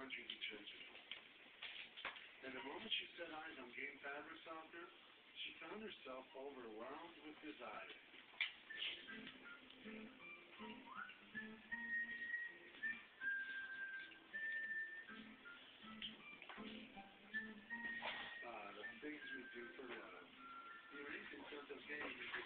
laundry detergent. And the moment she set eyes on game fabric softener, she found herself overwhelmed with desire. The things we do for love. The recent sense of game is